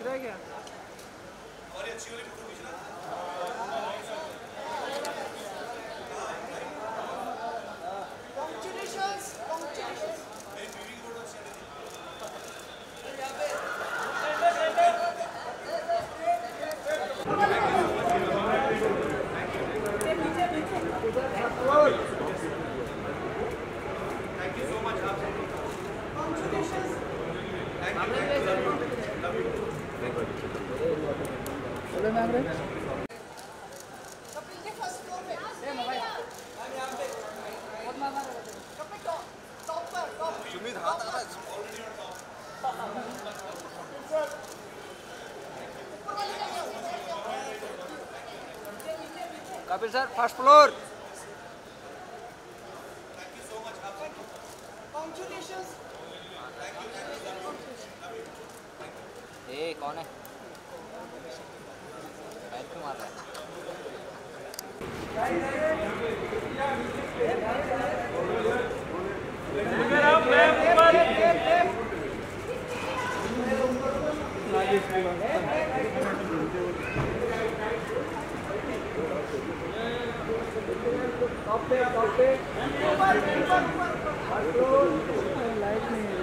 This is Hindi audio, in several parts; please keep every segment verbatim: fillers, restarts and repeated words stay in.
दिख रहा है क्या? और ये अच्छी वाली फोटो खींचना। Congratulations, congratulations. मेरी बीवी की फोटो अच्छी है। Thank you so much. Congratulations. Thank you. Love you. बोले मैम रे कपिल के फर्स्ट फ्लोर में ए मोबाइल हम यहां पे बहुत मार मार रहे थे कपिल टॉप टॉप पर टॉप सुमित हाथ आ रहा है already on top. Kapil sir first floor. Thank you so much. Congratulations. ए कौन है? बैठ क्यों मार रहा है? टॉप पे टॉप पे लाइट नहीं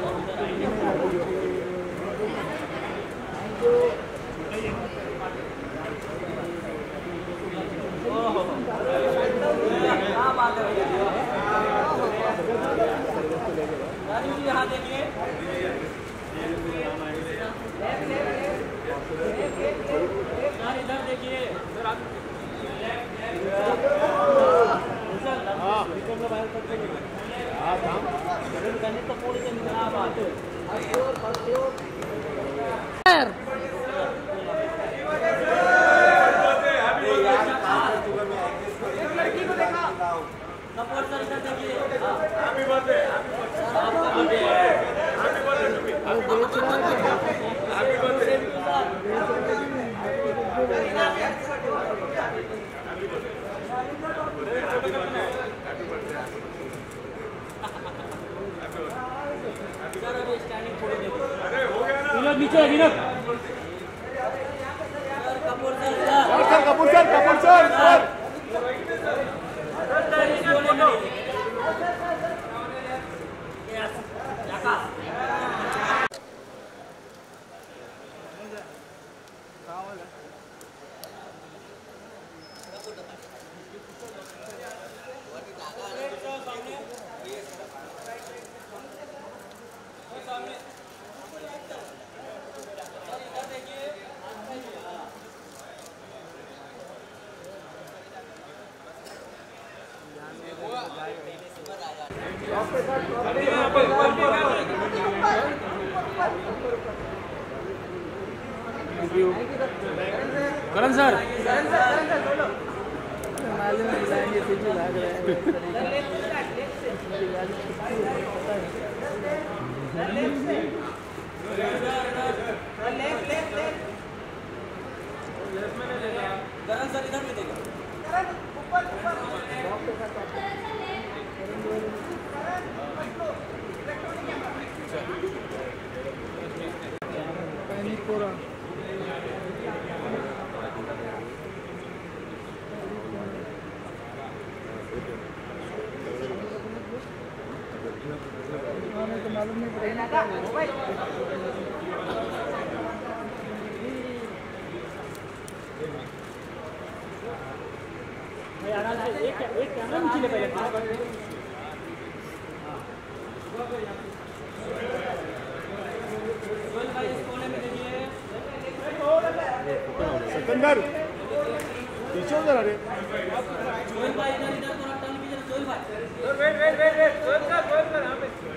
राजू जी यहाँ देखिए इधर देखिए तो पूरी बात सपोर्ट सर इधर देखिए हैप्पी बर्थडे आपका बर्थडे है हैप्पी बर्थडे टू मी बेच रहा है हैप्पी बर्थडे सर अभी स्टैंडिंग फोटो देखो अरे हो गया ना विनोद नीचे Vinod sir Kapoor sir sir Kapoor sir Kapoor sir Karan sir मालूम बुलाएंगे पीछे भाग रहे हैं करण सर इधर भी देखो पूरा तो मालूम नहीं पड़ेगा एक एक कैमरा नीचे ले पहले सिकंदर पीछे उधर अरे सोहेल भाई इधर इधर थोड़ा टर्न कीजिए सोहेल भाई wait wait wait wait Sohail sir Sohail sir यहाँ पे